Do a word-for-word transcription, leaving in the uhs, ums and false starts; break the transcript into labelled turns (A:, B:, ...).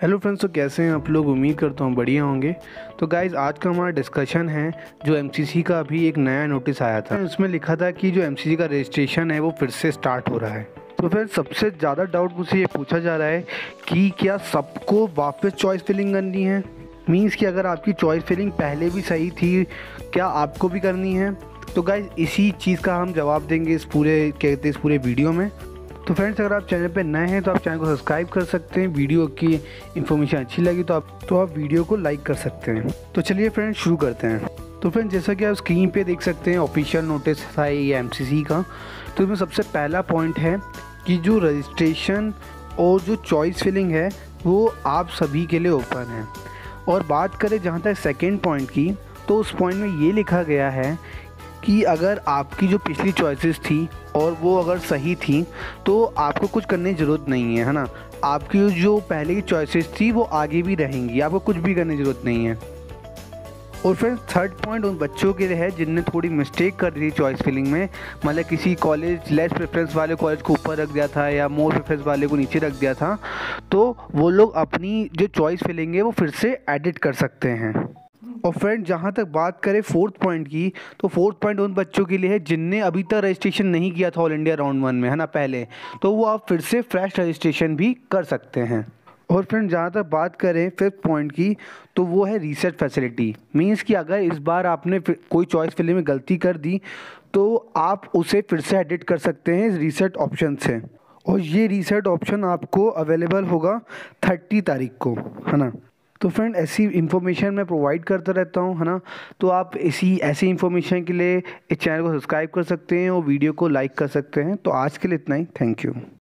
A: Hello friends, तो कैसे हैं आप लोग। उम्मीद करता हूँ बढ़िया होंगे। तो गाइज़, आज का हमारा डिस्कशन है जो एमसीसी का अभी एक नया नोटिस आया था। उसमें लिखा था कि जो एमसीसी का रजिस्ट्रेशन है वो फिर से स्टार्ट हो रहा है। तो फिर सबसे ज़्यादा डाउट मुझसे ये पूछा जा रहा है कि क्या सबको वापस चॉइस फिलिंग करनी है। मीन्स कि अगर आपकी चॉइस फिलिंग पहले भी सही थी, क्या आपको भी करनी है। तो गाइज़, इसी चीज़ का हम जवाब देंगे इस पूरे कहते इस पूरे वीडियो में। तो फ्रेंड्स, अगर आप चैनल पे नए हैं तो आप चैनल को सब्सक्राइब कर सकते हैं। वीडियो की इन्फॉर्मेशन अच्छी लगी तो आप तो आप वीडियो को लाइक कर सकते हैं। तो चलिए फ्रेंड्स, शुरू करते हैं। तो फ्रेंड्स, जैसा कि आप स्क्रीन पे देख सकते हैं, ऑफिशियल नोटिस था ये एमसीसी का। तो इसमें सबसे पहला पॉइंट है कि जो रजिस्ट्रेशन और जो चॉइस फिलिंग है वो आप सभी के लिए ओपन है। और बात करें जहाँ तक सेकेंड पॉइंट की, तो उस पॉइंट में ये लिखा गया है कि अगर आपकी जो पिछली चॉइसेस थी और वो अगर सही थी तो आपको कुछ करने की ज़रूरत नहीं है, है ना। आपकी जो पहले की चॉइसेस थी वो आगे भी रहेंगी, आपको कुछ भी करने की ज़रूरत नहीं है। और फिर थर्ड पॉइंट उन बच्चों के लिए है जिनने थोड़ी मिस्टेक कर दी चॉइस फिलिंग में, मतलब किसी कॉलेज लेस प्रेफरेंस वाले कॉलेज को ऊपर रख दिया था या मोर प्रेफरेंस वाले को नीचे रख दिया था। तो वो लोग अपनी जो चॉइस फिलिंग है वो फिर से एडिट कर सकते हैं। और फ्रेंड, जहाँ तक बात करें फोर्थ पॉइंट की, तो फोर्थ पॉइंट उन बच्चों के लिए है जिनने अभी तक रजिस्ट्रेशन नहीं किया था ऑल इंडिया राउंड वन में, है ना, पहले। तो वो आप फिर से फ्रेश रजिस्ट्रेशन भी कर सकते हैं। और फ्रेंड, जहाँ तक बात करें फिफ्थ पॉइंट की, तो वो है रीसेट फैसिलिटी। मींस कि अगर इस बार आपने कोई चॉइस फिलिंग में गलती कर दी तो आप उसे फिर से एडिट कर सकते हैं रीसेट ऑप्शन से। और ये रीसेट ऑप्शन आपको अवेलेबल होगा थर्टी तारीख को, है ना। तो फ्रेंड, ऐसी इन्फॉर्मेशन मैं प्रोवाइड करता रहता हूँ, है ना। तो आप इसी ऐसी इन्फॉर्मेशन के लिए इस चैनल को सब्सक्राइब कर सकते हैं और वीडियो को लाइक कर सकते हैं। तो आज के लिए इतना ही। Thank you.